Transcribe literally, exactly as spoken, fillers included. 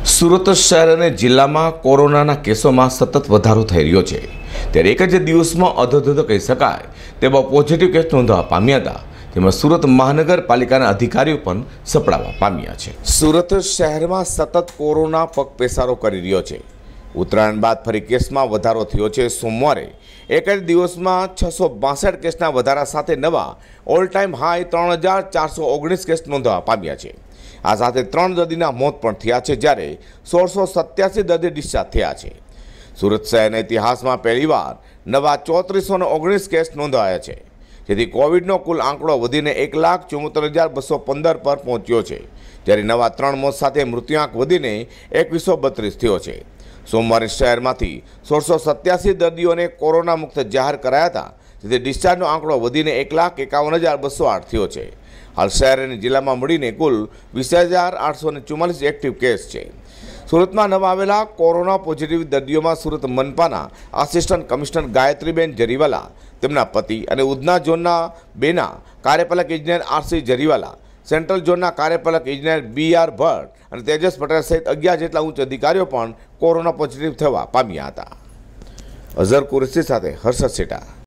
સુરત શહેર અને જિલ્લામાં કોરોનાના કેસોમાં સતત વધારો થઈ રહ્યો છે, ત્યારે એક જ દિવસમાં અધોધો કહી શકાય તેવા પોઝિટિવ કેસ નોંધવા પામ્યા હતા, જેમાં સુરત મહાનગરપાલિકાના અધિકારીઓ પણ સપડાવવા પામ્યા છે। સુરત શહેરમાં સતત કોરોના પગપેસારો કરી રહ્યો છે। ઉત્તરાયણ બાદ ફરી કેસમાં વધારો થયો છે। સોમવારે એક જ દિવસમાં છસો બાસઠ કેસના વધારા સાથે નવા ઓલ ટાઈમ હાઈ ત્રણ હજાર ચારસો ઓગણીસ કેસ નોંધવા પામ્યા છે। આ સાથે ત્રણ દર્દીના મોત પણ થયા છે, જ્યારે સોળસો સત્યાસી દર્દી ડિસ્ચાર્જ થયા છે। સુરત શહેરના ઇતિહાસમાં પહેલીવાર નવા ચોત્રીસો ઓગણીસ કેસ નોંધાયા છે, જેથી કોવિડનો કુલ આંકડો વધીને એક લાખ ચુમ્મોતેર હજાર બસો પંદર પર પહોંચ્યો છે, જ્યારે નવા ત્રણ મોત સાથે મૃત્યુઆંક વધીને એકવીસો બત્રીસ થયો છે। સોમવારે શહેરમાંથી સોળસો સત્યાસી દર્દીઓને કોરોના મુક્ત જાહેર કરાયા હતા, જેથી ડિસ્ચાર્જનો આંકડો વધીને એક લાખ એકાવન હજાર બસો આઠ થયો છે। હાલ શહેર અને જિલ્લામાં મળીને કુલ વીસ હજાર આઠસો ચુમ્માલીસ એક્ટિવ કેસ છે। સુરતમાં નવા આવેલા કોરોના પોઝિટિવ દર્દીઓમાં સુરત મનપાના આસિસ્ટન્ટ કમિશનર ગાયત્રીબેન જરીવાલા, તેમના પતિ અને ઉધના ઝોનના બેના કાર્યપાલક ઇજનેર આરસી જરીવાલા, સેન્ટ્રલ ઝોનના કાર્યપાલક ઇજનેર બી આર ભટ્ટ અને તેજસ પટેલ સહિત અગિયાર જેટલા ઉચ્ચ અધિકારીઓ પણ કોરોના પોઝિટિવ થવા પામ્યા હતા। અઝર કુરેશી સાથે હર્ષદ સેટા।